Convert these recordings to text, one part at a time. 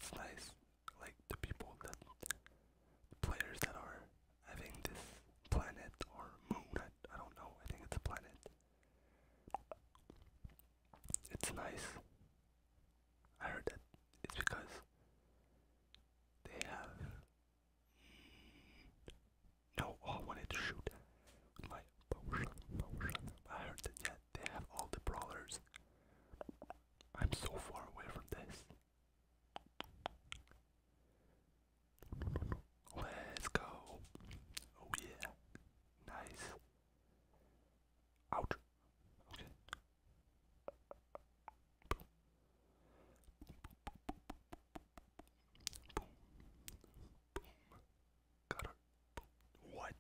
it's nice. Like the people that, the players that are having this planet or moon. I don't know. I think it's a planet. It's nice. I heard that it's because they have no. Oh, I wanted to shoot with my power shot. Power shot. I heard that yeah, they have all the brawlers. I'm so far away from this. Let's go. Oh yeah. Nice. Ouch. Okay. Boom. Boom. Got her. What?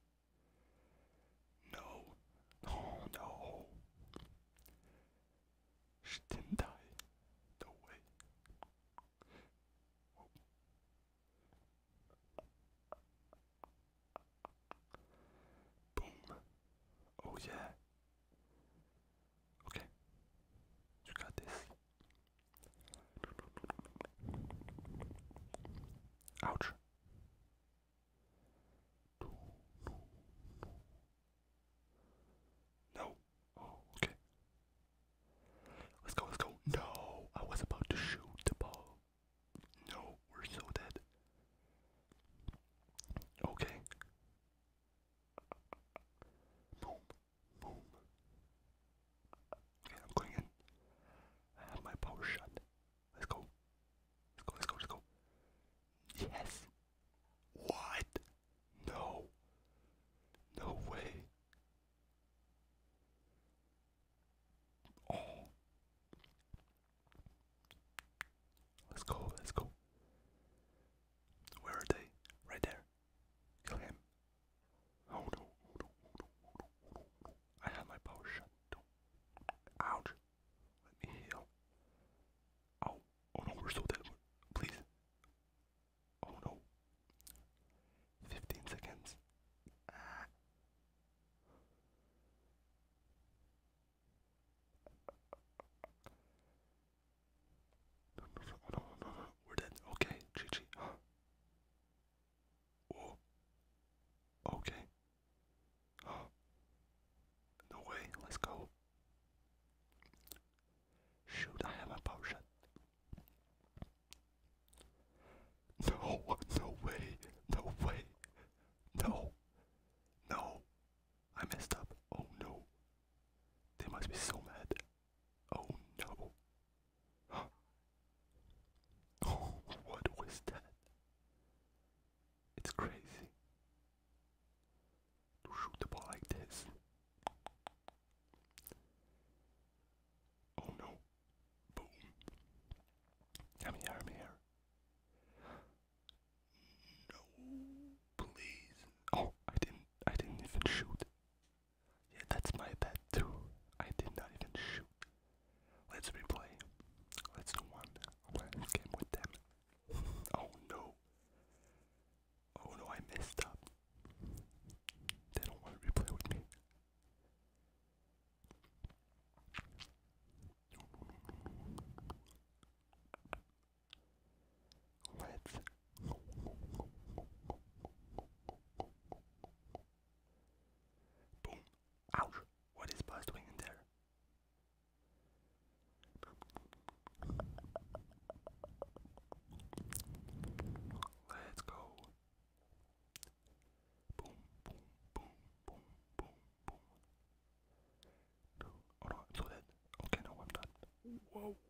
No. Oh no. She didn't die. No way. Boom. Oh yeah. Okay. You got this. Ouch. No. Oh, okay. Let's go, let's go. No, I was about to shoot the ball. No, we're so dead. Okay. Boom, boom. Okay, I'm going in. I have my power shot. Let's go. Let's go, let's go, let's go. Yes. What? No. No way. Oh. Let's go, let's go. Where are they? Right there. Kill him. Oh no, oh no, oh no, oh no, oh no, oh no. I have my power shot. Don't. Ouch. Let me heal. Oh, oh no, we're so dead. Please. Oh no. 15 seconds. Ah. No, no, no, no, no, no. We're dead. Okay, GG. Oh, okay. No way. Let's go. Shoot, I have my power shot. No, no way. No way. No. No. I messed up. Oh no. They must be so mad. Oh no. Oh, what was that? It's crazy to shoot the ball like this. Oh no. Boom. I'm here, I'm here. No, please. Oh, I didn't even shoot. Yeah, that's my bad too. I did not even shoot. Let's replay. Let's do one last game with them. Oh no. Oh no, I messed up. They don't want to replay with me. Let's go. Boom. Ouch. What is Buzz doing in there? Let's go. Boom, boom, boom, boom, boom, boom. Oh no, I'm so dead. Okay, no, I'm not. Whoa.